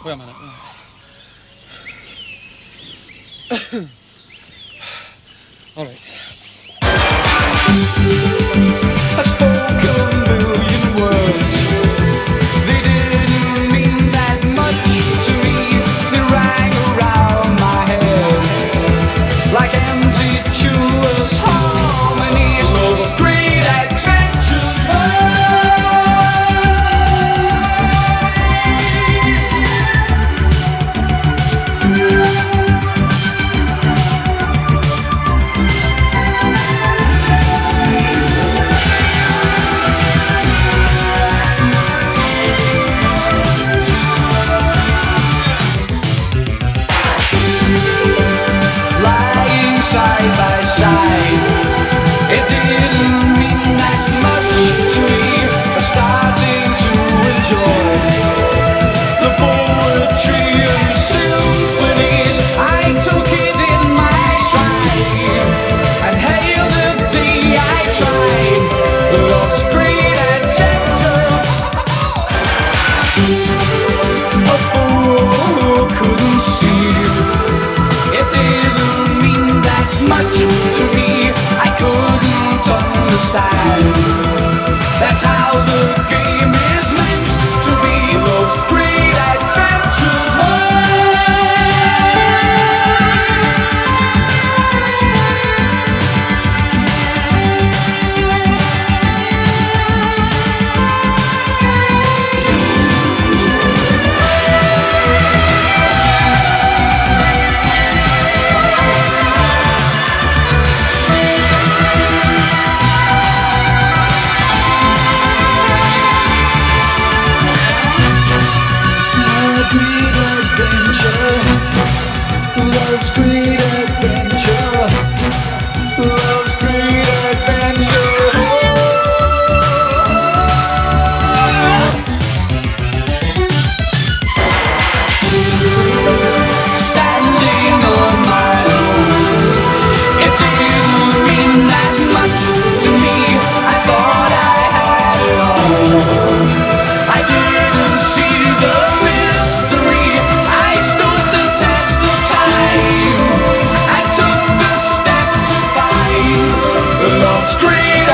Wait a minute. All right. I spoke a million words. They didn't mean that much to me. They rang around my head like empty, tuneless harmonies. Those great adventures side by side. It didn't mean that much to me. I'm starting to enjoy the poetry and symphonies. I took it in my stride and hailed the day I tried love's great adventure. A fool couldn't see it didn't mean much to me. I couldn't understand. That's how the game is meant to be. Those great adventures love's great adventure, love's great adventure. Standing on my own, it didn't mean that much to me. I thought I had it all. I didn't see the mystery. I stood the test of time. I took the step to find love's great